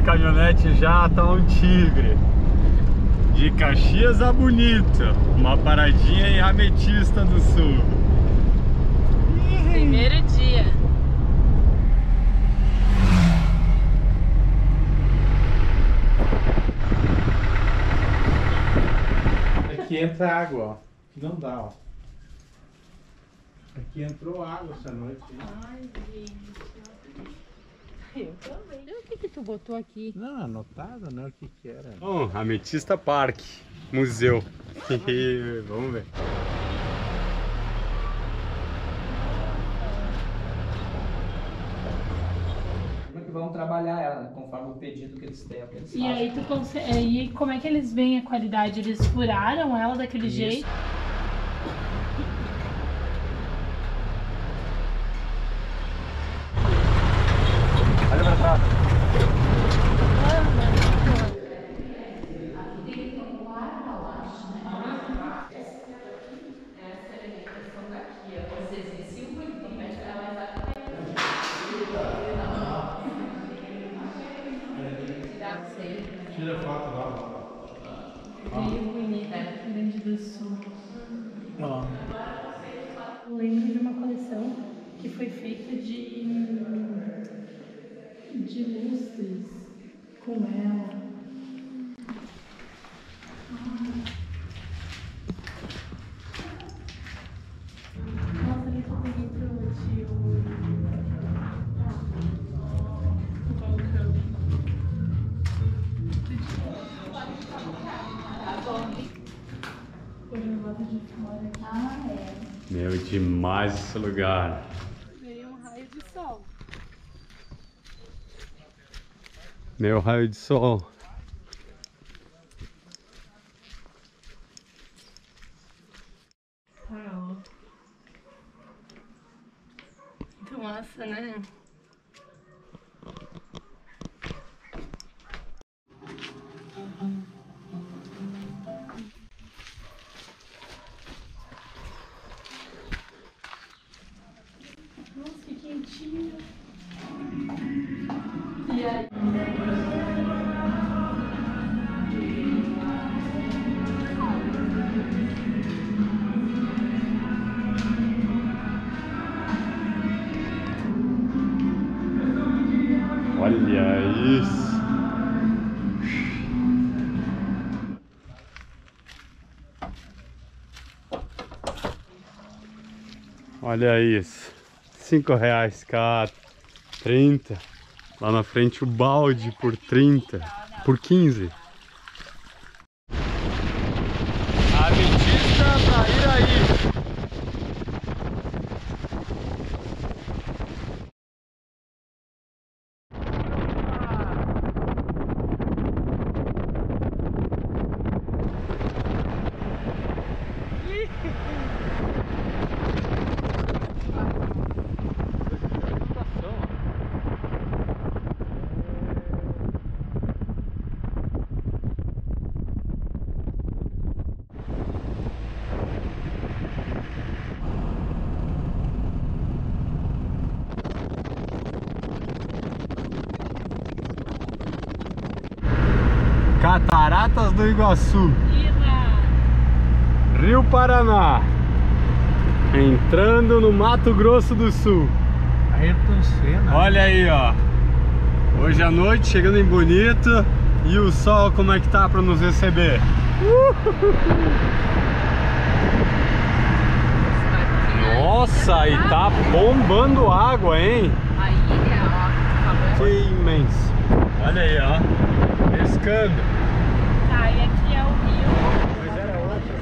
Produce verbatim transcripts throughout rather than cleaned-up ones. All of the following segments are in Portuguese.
caminhonete já tá um tigre. De Caxias a Bonito, uma paradinha em Ametista do Sul. Primeiro dia. Aqui entra água, ó. Não dá, ó. Aqui entrou água essa noite. Hein? Ai, gente. Eu também. O que que tu botou aqui? Não, anotado, né? O que que era? Bom, Ametista Park, museu. Vamos ver. Como é que vão trabalhar ela, né? Conforme o pedido que eles têm. Que eles E fazem. aí tu consegue. E como é que eles veem a qualidade? Eles furaram ela daquele Isso. jeito? Olha pra trás. Tira foto lá. Rio Bonito, Rio Grande do Sul. Ó. Eu lembro de uma coleção que foi feita de, de lustres com ela. Nossa, ele só peguei pro tio. Por lado de fora. Ah, é. Meu, demais esse lugar. Veio um raio de sol. Meu raio de sol. Uau. Muito massa, né? Nossa, que quentinho. E aí? Olha isso. Olha isso. Cinco reais cada. Trinta. Lá na frente o balde por trinta. Por quinze. Ametista pra ir aí. Cataratas do Iguaçu, Rio Paraná, entrando no Mato Grosso do Sul. Ayrton Senna. Olha aí, ó. Hoje à noite, chegando em Bonito. E o sol como é que tá para nos receber? Nossa, e tá bombando água, hein? A ilha, ó, Que imenso. Olha aí, ó. Pescando. tá, e aqui é o rio. Mas era outro.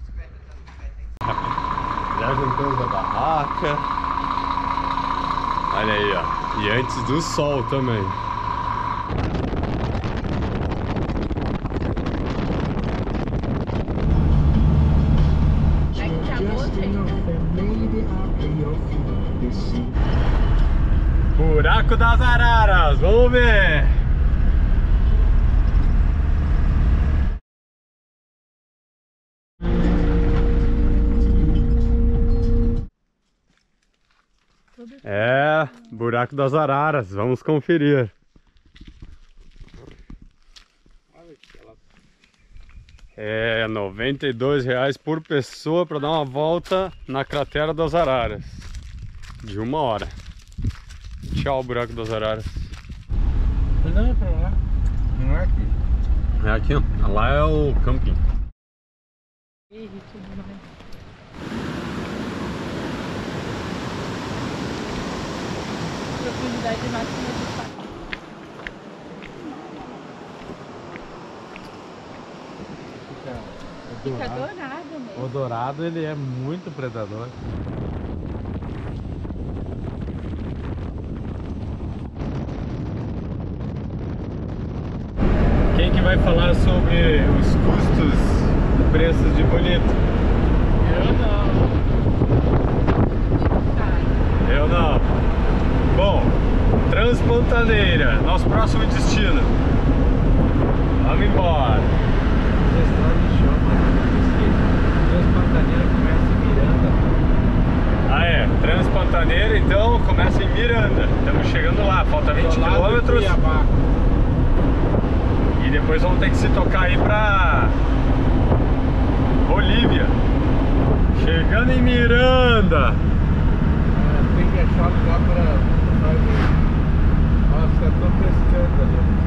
Já juntamos a barraca. Olha aí, ó. E antes do sol também. É que acabou, gente. Buraco das Araras, vamos ver! É, Buraco das Araras, vamos conferir. É, noventa e dois reais por pessoa para dar uma volta na cratera das Araras. De uma hora. Tchau, Buraco das Araras. Não é pra lá. Não é aqui. É aqui, ó. Lá é o camping. Ih, tudo mais. Profundidade máxima de quatro. Fica dourado mesmo. O dourado ele é muito predador. Quem que vai falar sobre os custos e preços de bonito? Eu não. Muito caro. Eu não. Bom, Transpantaneira, nosso próximo destino. Vamos embora. História de show, mano. Transpantaneira começa em Miranda. Ah é, Transpantaneira então começa em Miranda. Estamos chegando lá, falta vinte quilômetros. E depois vamos ter que se tocar aí pra Bolívia. Chegando em Miranda. É, tem que achar lugar pra fazer. Nossa, eu tô pescando ali.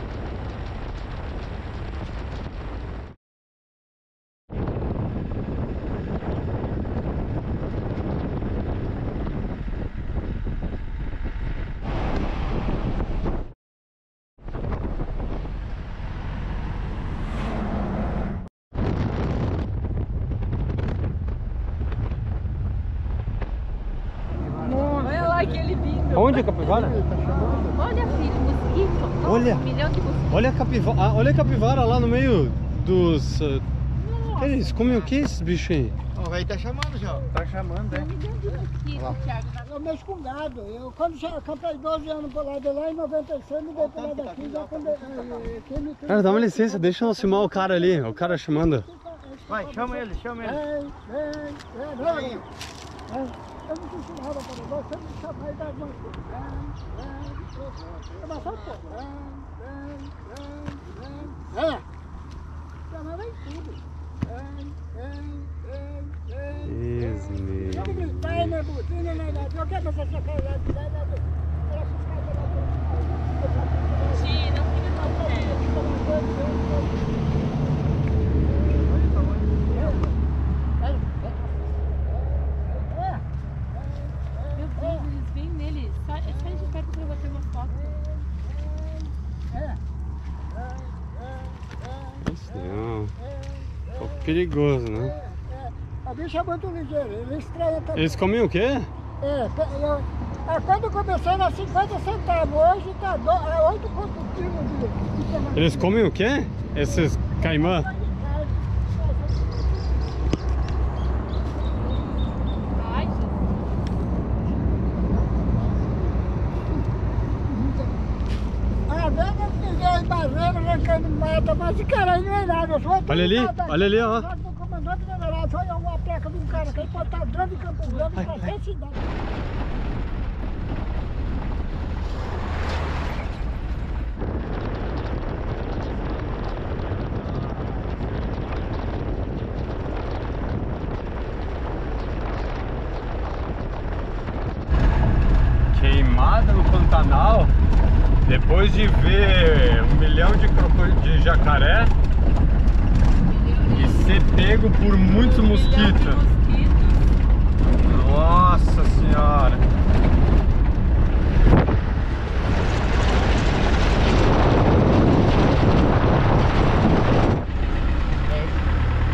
Olha lá aquele vidro. Onde é a capivara? Olha, filho, mosquito. Nossa, Olha. Um milhão de mosquitos. Olha a capivara, ah, olha a capivara lá no meio dos... Uh... Nossa. Eles comem o que esses bichos aí? O velho tá chamando já. Tá chamando, Um é? milhão de mosquitos, Thiago. Eu mexo com gado. Eu, quando já comprei doze anos por lá de lá, em noventa e seis, me dei por lá daqui. Já quando, eh, quem me Cara, dá uma licença, deixa eu filmar o cara ali, o cara chamando. Vai, chama ele, chama ele. Vem, vem, vem, vem. Vem. Eu não te ensinava para você, me chama aí das mãos. Vem, vem, vem. Eu vou só pôr. Vem, vem, vem, vem. É. Chama vem tudo. Vem, vem, vem, vem. Isso mesmo. Vamos gritar, né, buzina, né, né? Eu quero essa sacanagem, né, né? Ela fica lá. Sim, não fica tão perto. Meu Deus, eles vêm nele. Sai, sai de perto pra eu bater uma foto. Isso não. Um pouco perigoso, né? A bicha é muito ligeira, ele estranha também. Eles comem o quê? É, eu, é, quando eu comecei era cinquenta centavos, hoje está é oito quilos de, de tomate. Eles comem o quê? Esses caimã? Ai, Jesus. Às vezes eu fiquei em barreira, arrancando mata, mas esse cara aí não é nada. Eu sou Olha ali, olha ali, ó. O comandante general foi uma placa de um cara que ele botar grande Campo Grande em qualquer cidade. Queimada no Pantanal, depois de ver um milhão de, croco- de jacaré e ser pego por muitos mosquitos. Nossa senhora!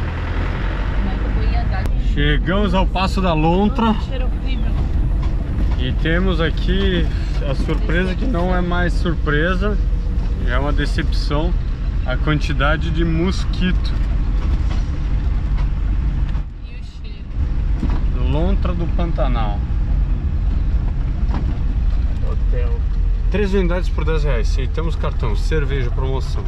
Chegamos ao Passo da Lontra. Cheiro horrível. E temos aqui a surpresa que não é mais surpresa, é uma decepção, a quantidade de mosquito. E o cheiro? Lontra do Pantanal. Hotel. Três unidades por dez reais. Aceitamos cartão. Cerveja, promoção.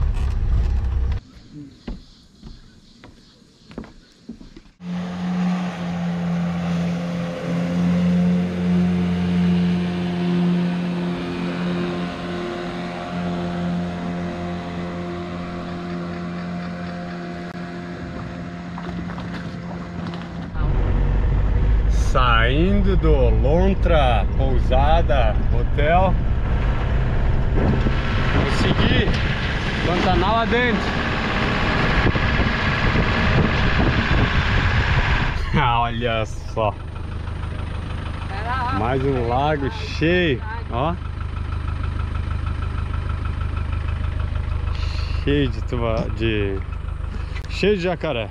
Saindo do Lontra Pousada Hotel, vamos seguir Pantanal adentro. Olha só, mais um lago cheio, ó, cheio de tuba, de cheio de jacaré.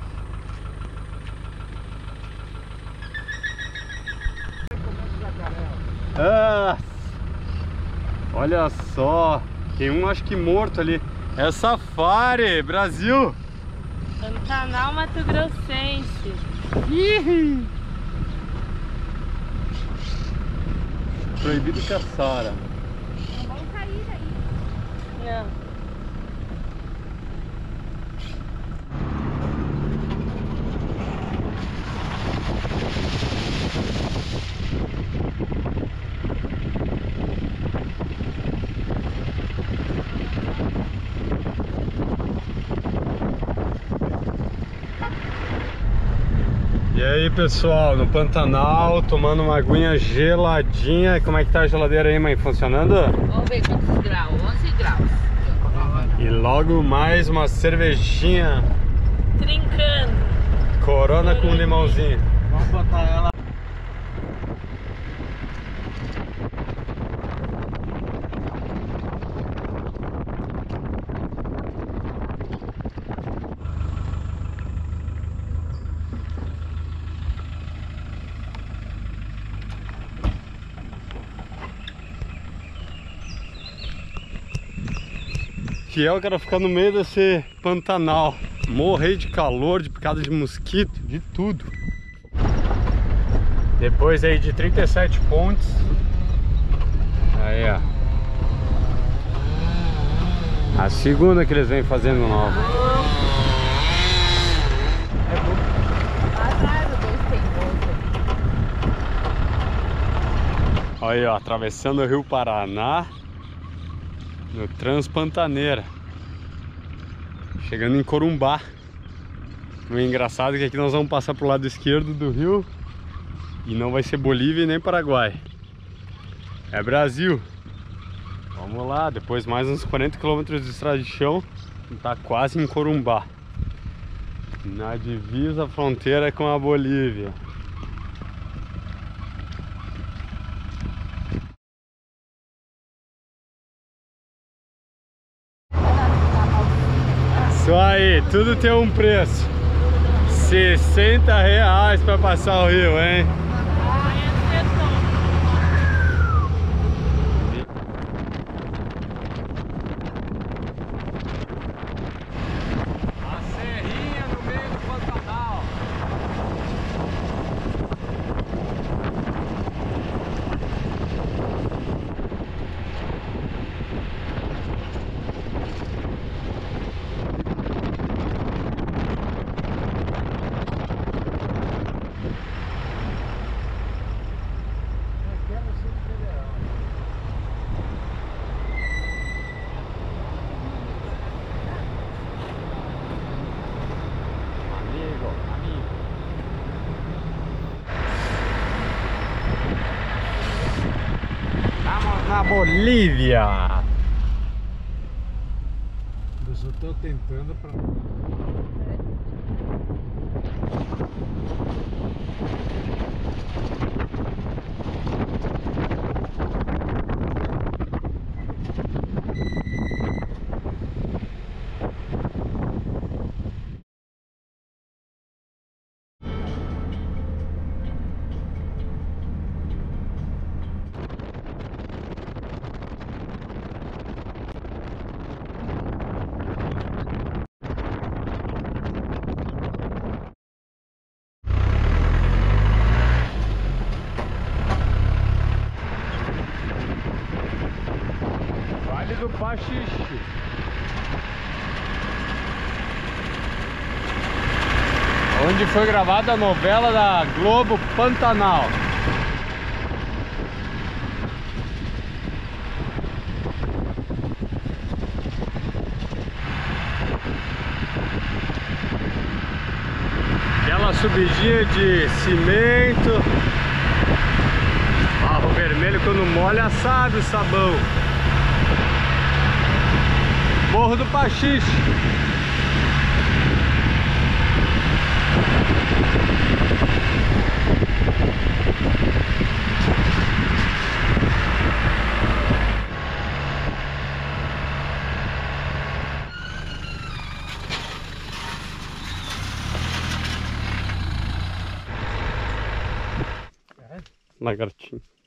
Ah, olha só, tem um acho que morto ali. É safari, Brasil. Pantanal Mato Grossense. Ih! Proibido caçar. Vamos cair aí. Não. E aí pessoal, no Pantanal, tomando uma aguinha geladinha. Como é que tá a geladeira aí, mãe? Funcionando? Vamos ver quantos graus, onze graus. E logo mais uma cervejinha Trincando. Corona com limãozinho. Vamos botar ela. Que é o cara ficar no meio desse Pantanal, morrer de calor, de picada de mosquito, de tudo. Depois aí de trinta e sete pontos. Aí ó, a segunda que eles vêm fazendo nova. Aí ó, atravessando o Rio Paraná no Transpantaneira, chegando em Corumbá. O engraçado é que aqui nós vamos passar pro lado esquerdo do rio e não vai ser Bolívia e nem Paraguai, é Brasil. Vamos lá, depois mais uns quarenta quilômetros de estrada de chão, tá quase em Corumbá, na divisa fronteira com a Bolívia. Isso aí, tudo tem um preço. sessenta reais para passar o rio, hein? A serrinha no meio do Pantanal. Na Bolívia. Eu só tô tentando pra... foi gravada a novela da Globo Pantanal. Aquela subidinha de cimento, barro vermelho, quando molha sabe o sabão. Morro do Paxixe. Lagartinho.